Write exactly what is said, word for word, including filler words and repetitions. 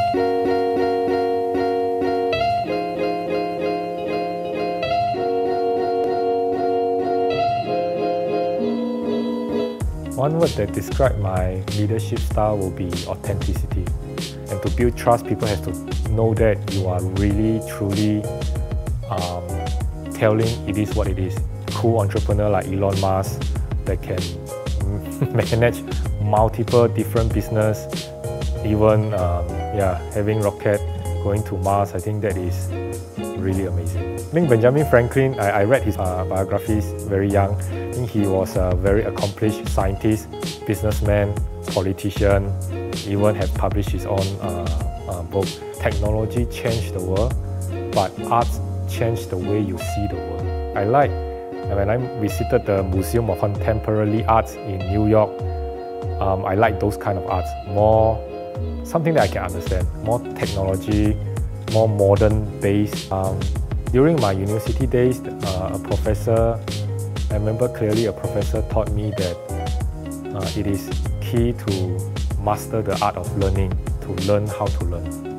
One word that describes my leadership style will be authenticity. And to build trust, people have to know that you are really, truly um, telling it is what it is. Cool entrepreneur like Elon Musk that can manage multiple different business, even um, yeah, having rocket going to Mars. I think that is really amazing. I think Benjamin Franklin, I, I read his uh, biographies very young. I think he was a very accomplished scientist, businessman, politician, even have published his own uh, uh, book. Technology changed the world, but arts changed the way you see the world. I like, when I visited the Museum of Contemporary Arts in New York, um, I like those kind of arts, more something that I can understand, more technology, more modern based. Um, during my university days, uh, a professor, I remember clearly a professor taught me that uh, it is key to master the art of learning, to learn how to learn.